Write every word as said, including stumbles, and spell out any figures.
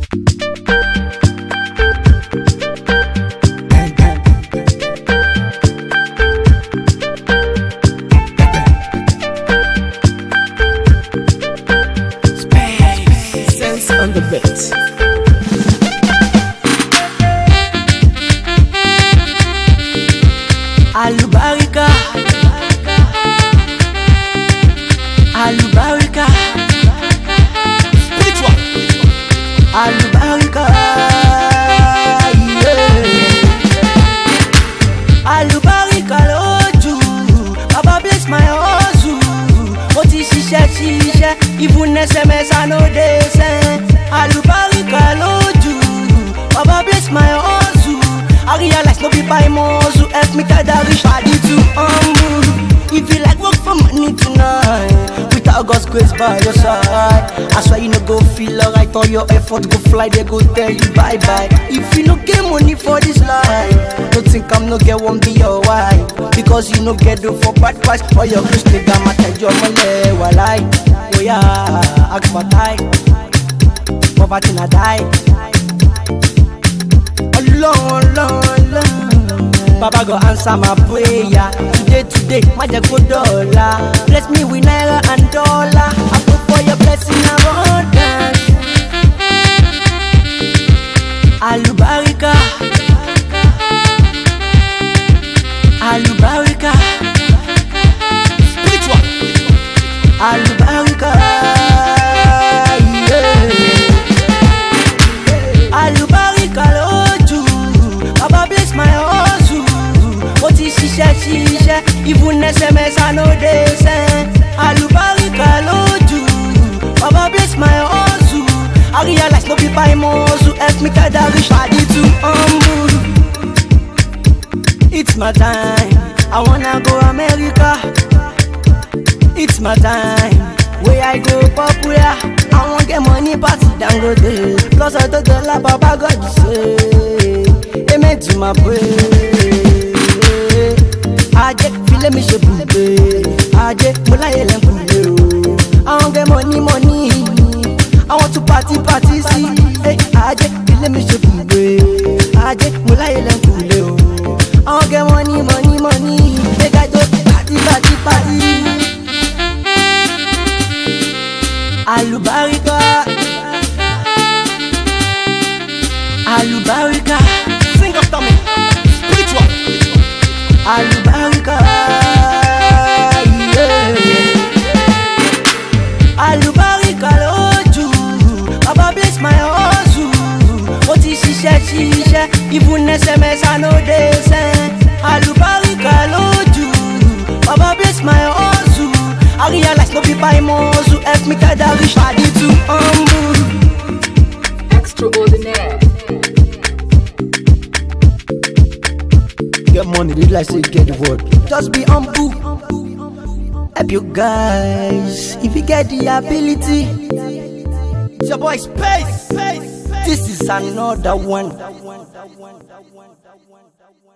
On the beat. Alubarika, Alubarika, Spiritual. Alubarika, yeah. Alubarika loju, Baba bless my hustle. What is she she she? Even S M S I know they say. Alubarika loju, Baba bless my hustle. I realize no be by muzzle. Help me get that rich body to humble. If you like work for money tonight, without God's grace by your side, I swear you no go feel alright. All your effort go fly, they go tell you bye bye. If you no get money for this life, don't think I'm no get one be your wife. Because you no get do for bad price. All your grace nigga matter your money. Walai, oh yeah, ask for time. Poverty na die. Long, long, long. Baba go answer my prayer. Today, today, magic go dollar. Bless me with naira and dollar. I pray for your blessing abundance. Alubarika, Alubarika, Spiritual. Alubarika, yeah. Alubarika loju, Baba bless my hustle. What is she she she? Even S M S I know they say. Alubarika loju, Baba bless my hustle. I realize no be by muzzle. Help me get that rich body to humble. It's my time, I wanna go America. It's my time, where I go popular. I want get money, party down go there. Plus I don't tell la Baba God you say. Amen to my prayer. Aje feel me she bube. Aje mula yele mkule. I want get money, money. I want to party, party, see. Hey, aje feel me she bube. Aje mula yele mkule. I want get money, money, money. Make I do party, party, party. Alubarika, Alubarika, Sing after me. Spiritual. Alubarika, yeah. Alubarika loju, Baba bless my hustle. What is she she she? Even S M S I know they say. Alubarika loju, Baba bless my hustle. I realize no be by muzzle. Help me get that rich body to humble. Extraordinaire. Get money, they like say get the word. Just be humble. Help you guys if you get the ability. It's your boy Space. Space. Space. This is another one.